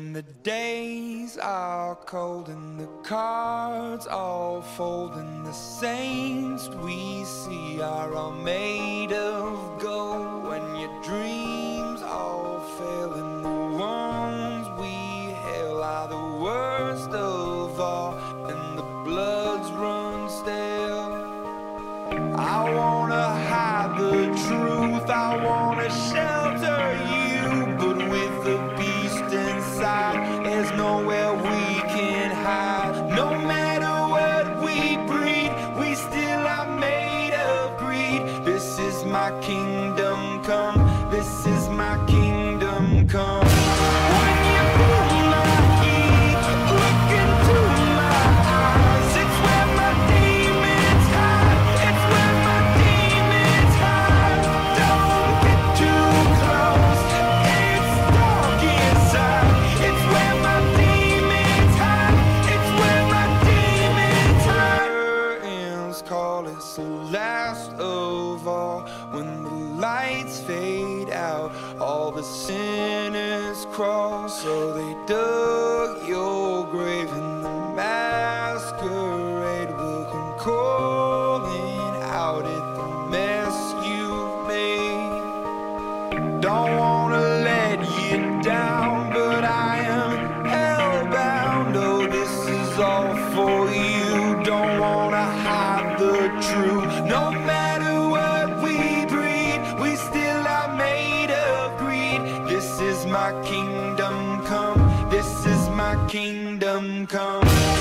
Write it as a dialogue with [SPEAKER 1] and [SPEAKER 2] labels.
[SPEAKER 1] When the days are cold and the cards all fold, and the saints we see are all made of gold, when your dreams all fail and the ones we hail are the worst of all, and the bloods run stale. I wanna hide the truth, I wanna shelter you, but with the beast inside, there's nowhere we can hide. No matter what we breed, we still are made of greed. This is my kingdom come, this is my kingdom come. When you pull my key, look into my eyes, it's where my demons hide, it's where my demons hide. Don't get too close, it's dark inside, it's where my demons hide, it's where my demons hide. Curtains call, it's the last of all. When the lights fade out, all the sinners crawl. So they dug your grave, and the masquerade will come calling out at the mess you've made. Don't wanna let you down, but I am hellbound. Oh, this is all for you. Don't wanna hide the truth. No matter what we breed, we still are made of greed. This is my kingdom come, this is my kingdom come.